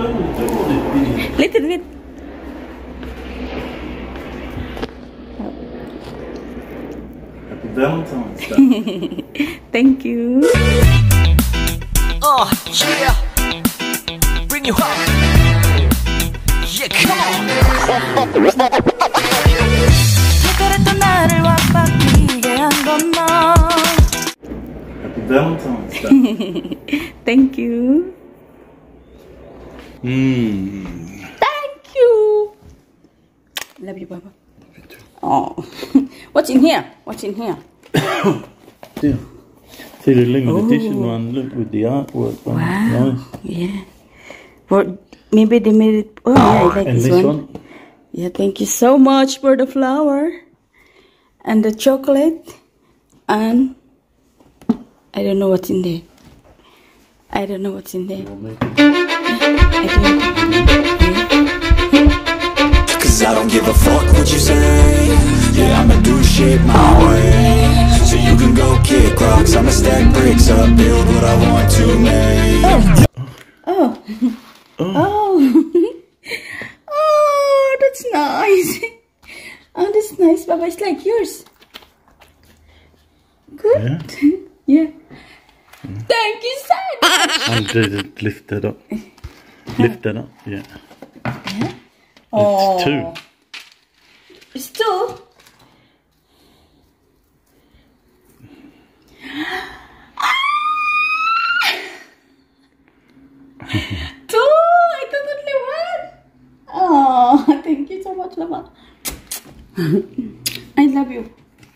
Little bit. Happy Valentines Day. Thank you. Oh, yeah. Bring you up. Yeah, come on. Happy Valentines Day. Thank you. Thank you. Love you, Baba. Oh, what's in here? What's in here? Yeah. See the limited edition one, look, with the artwork on. Wow. Nice. Yeah. For maybe they made it. Oh, yeah, I like And this one. Yeah, thank you so much for the flower and the chocolate, and I don't know what's in there. I don't know what's in there. Cause I don't give a fuck what you say. Yeah, I'ma do shit my way. So you can go kick rocks, I'ma stack bricks up, build what I want to make. Oh. Oh. Oh, that's nice. Oh, that's nice, Baba. It's like yours. Good. Yeah. Thank you so much. And just lift it up. Lift it up, yeah. Yeah. It's two. It's two. Two. I thought only one. Oh, thank you so much, Mama. I love you.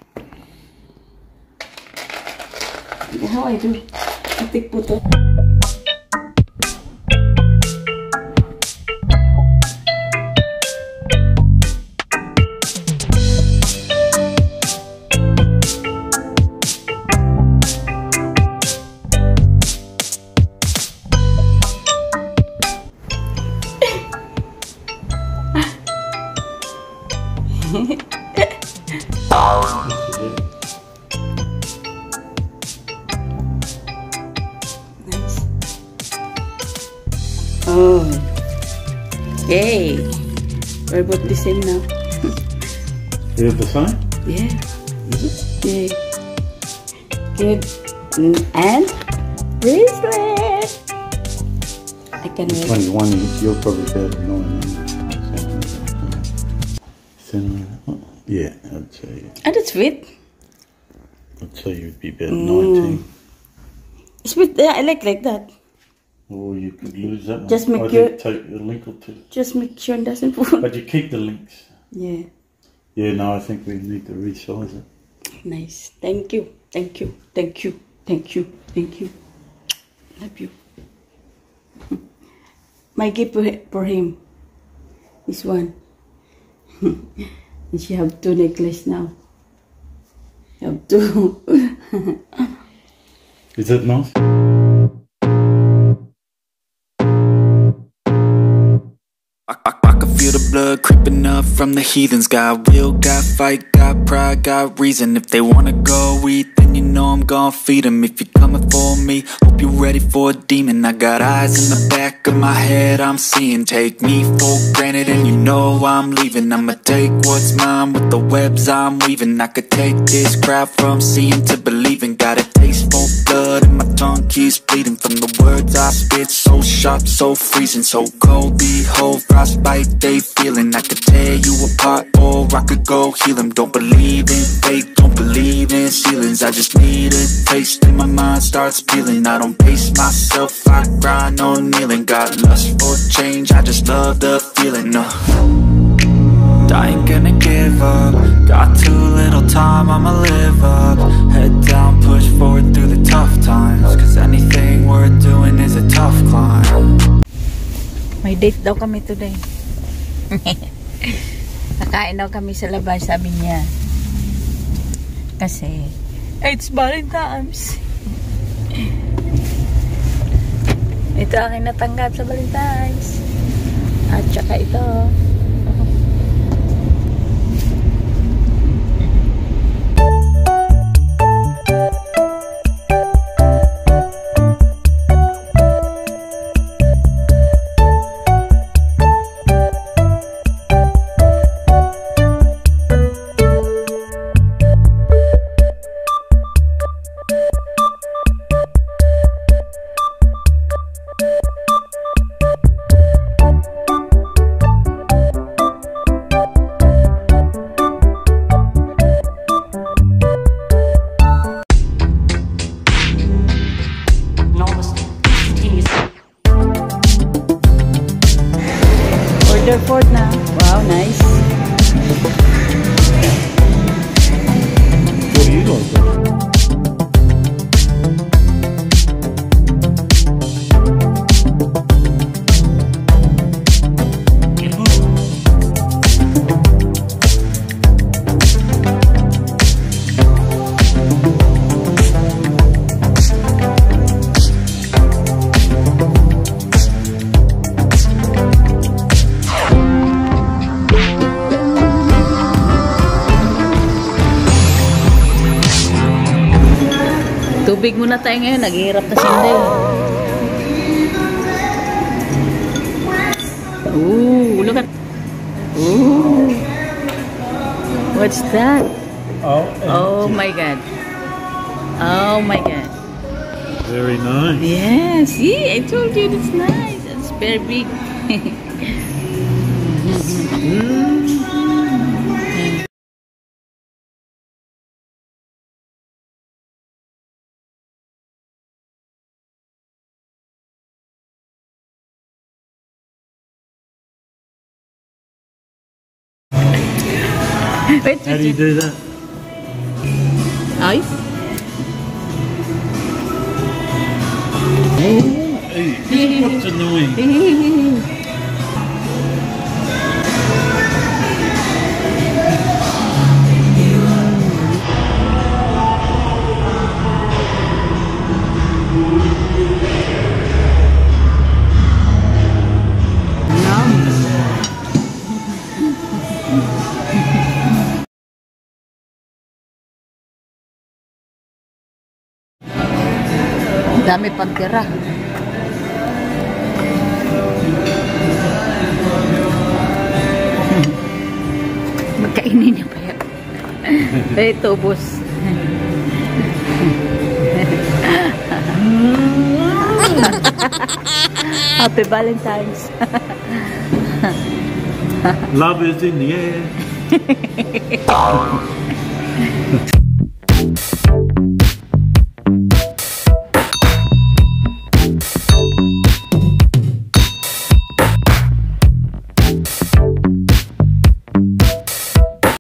How I do? I take photo. Nice. Oh, yay! We're both the same now. You have the same? Yeah. Is it? Yay. Good. And bracelet. I can wait. 21, you're probably better than mine. Yeah, I'd say. And it's sweet. I'd say you'd be better than 19. It's sweet. Yeah, I like that. Or you could lose that one. Just make I your- did take a link or two. Just make sure it doesn't fall. But you keep the links. Yeah. Yeah, no, I think we need to resize it. Nice. Thank you. Thank you. Thank you. Thank you. Thank you. Love you. My gift for him is one. And she have two necklaces now. You have two. Is that nice? I can feel the blood creeping up from the heathens. Got will, got fight, got pride, got reason. If they wanna go eat, then you know I'm gon' feed them. If you're coming for me, hope you're ready for a demon. I got eyes in the back of my head, I'm seeing. Take me for granted and you know I'm leaving. I'ma take what's mine with the webs I'm weaving. I could take this crowd from seeing to believing. Got a taste for blood and my tongue keeps bleeding. From the words I spit, so sharp, so freezing. So cold, behold, frostbite they feeling. I could tear you apart or I could go heal them. Don't believe in fate, don't believe in ceilings. I just need a taste and my mind starts peeling. I don't pace myself, I grind on kneeling. Got lust for change, I just love the feeling. I ain't gonna give up. Got too little time, I'ma live up. Head down, push forward through the tough times. Cause anything worth doing is a tough climb. May date daw kami today. Kakain daw kami sa labas, sabi niya. Kasi, it's Valentines. Ito aking natanggap sa Valentines. At saka ito. Rutherford na. Wow, nice. What do you guys got? Tubig muna tayo ngayon, naghihirap na sindi. Ooh, look at. Ooh. What's that? Oh my god. Oh my god. Very nice. Yeah, see, I told you it's nice. It's very big. Wait, How do you do that? Ice? Hey, what's annoying? Dami pang tira. Magkainin niya pa yan. Ito, boss. Happy Valentines. Love is in the air.